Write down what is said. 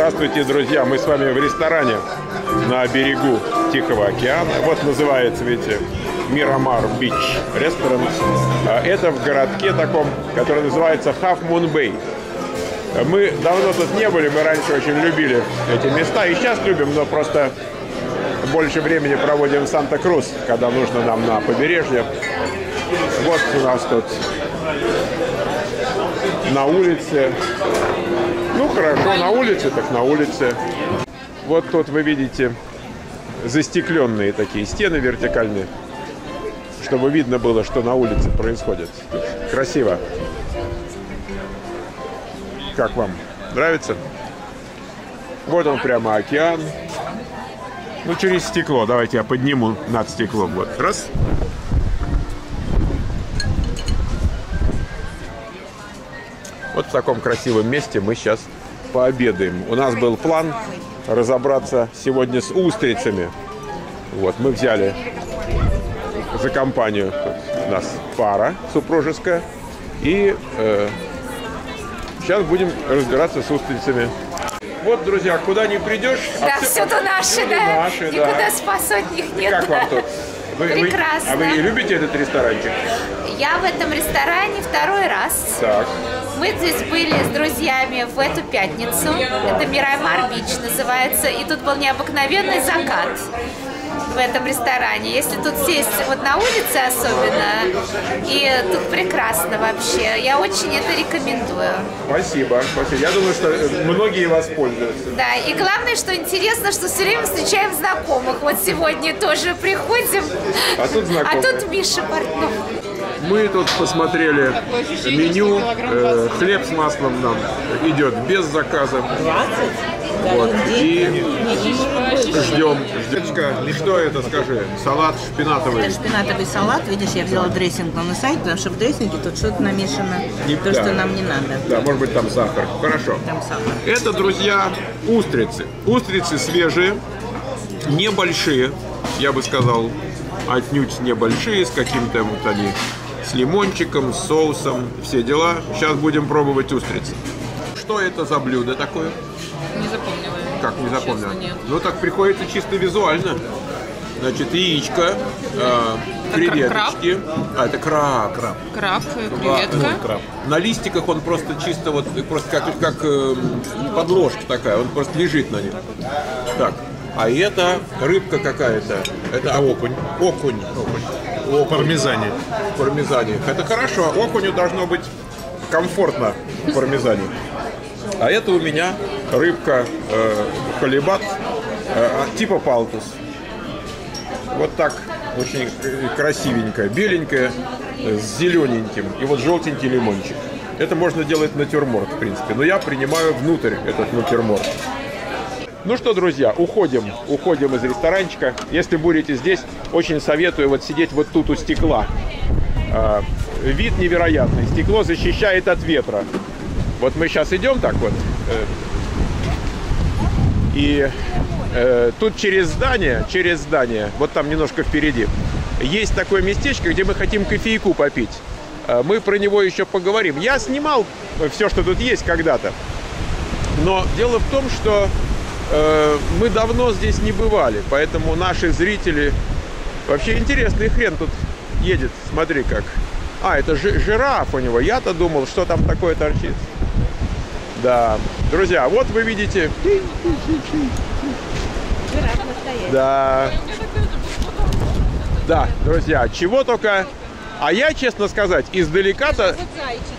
Здравствуйте, друзья! Мы с вами в ресторане на берегу Тихого океана. Вот называется, видите, Мирамар Бич ресторан. Это в городке таком, который называется Half Moon Bay. Мы давно тут не были, мы раньше очень любили эти места. И сейчас любим, но просто больше времени проводим в Санта-Крус, когда нужно нам на побережье. Вот у нас тут на улице. Ну хорошо, на улице так на улице. Вот тут вы видите застекленные такие стены вертикальные, чтобы видно было, что на улице происходит. Тут красиво. Как вам? Нравится? Вот он прямо океан. Ну, через стекло. Давайте я подниму над стеклом. Вот. Раз. Вот в таком красивом месте мы сейчас пообедаем. У нас был план разобраться сегодня с устрицами. Вот, мы взяли за компанию. У нас пара супружеская. И сейчас будем разбираться с устрицами. Вот, друзья, куда ни придешь... Да, все-то наши, да. Наши, никуда да. спасать от них нет. Как вам тут? Прекрасно. А вы любите этот ресторанчик? Я в этом ресторане второй раз. Так. Мы здесь были с друзьями в эту пятницу. Это Мирамар Бич называется. И тут был необыкновенный закат в этом ресторане. Если тут сесть вот на улице особенно, и тут прекрасно вообще. Я очень это рекомендую. Спасибо, спасибо. Я думаю, что многие воспользуются. Да, и главное, что интересно, что все время встречаем знакомых. Вот сегодня тоже приходим. А тут знакомые. А тут Миша Портнов. Мы тут посмотрели меню. Хлеб с маслом нам идет без заказа. 20? Вот. И ждем. Что это, скажи? Салат шпинатовый. Это шпинатовый салат. Видишь, я взяла дрессинг на сайт, потому что в дрессинге тут что-то намешано. То, что нам не надо. Да, может быть, там сахар. Хорошо. Там сахар. Это, друзья, устрицы. Устрицы свежие, небольшие, я бы сказал, отнюдь небольшие, с каким-то вот они, с лимончиком, с соусом, все дела. Сейчас будем пробовать устрицы. Что это за блюдо такое? Не запомнила. Как не запомнила? Честно, нет. Ну так приходится чисто визуально. Значит, яичко, креветочки. Это краб. Краб, креветка. Краб. На листиках он просто чисто вот, просто как подложка такая, он просто лежит на них. Так, а это рыбка какая-то. Это окунь. Окунь. О пармезане. Пармезане. Это хорошо. Окуню должно быть комфортно в пармезане. А это у меня рыбка халибат типа палтус. Вот так, очень красивенькая, беленькая, с зелененьким. И вот желтенький лимончик. Это можно делать натюрморт, в принципе. Но я принимаю внутрь этот натюрморт. Ну что, друзья, уходим из ресторанчика. Если будете здесь, очень советую вот сидеть вот тут у стекла. Вид невероятный. Стекло защищает от ветра. Вот мы сейчас идем так вот. И тут через здание, вот там немножко впереди, есть такое местечко, где мы хотим кофейку попить. Мы про него еще поговорим. Я снимал все, что тут есть когда-то. Но дело в том, что мы давно здесь не бывали, поэтому наши зрители... Вообще интересный хрен тут едет, смотри как. А, это жираф у него. Я-то думал, что там такое торчит. Да, друзья, вот вы видите... Жираф настоящий. Да. Да, друзья, чего только... А я, честно сказать, издалека-то...